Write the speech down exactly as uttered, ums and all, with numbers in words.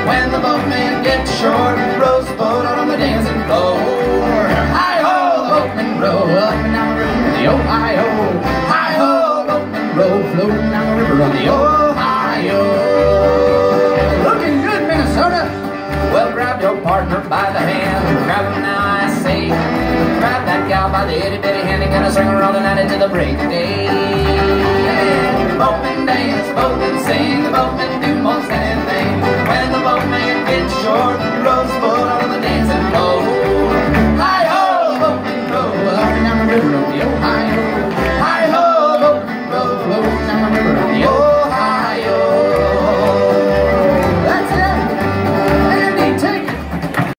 when the boatman gets ashore, rows the boat out on the dancing floor. Hi-ho, the boatman row up and down the river in the Ohio. Hi-ho, the boatman row floating down the river on the Ohio. Looking good, Minnesota. Well, grab your partner by the hand. Grab him now, I say. Grab that gal by the itty-bitty hand and gonna swing her all the night into the break of day. Boatmen dance, boatmen sing, the boatmen do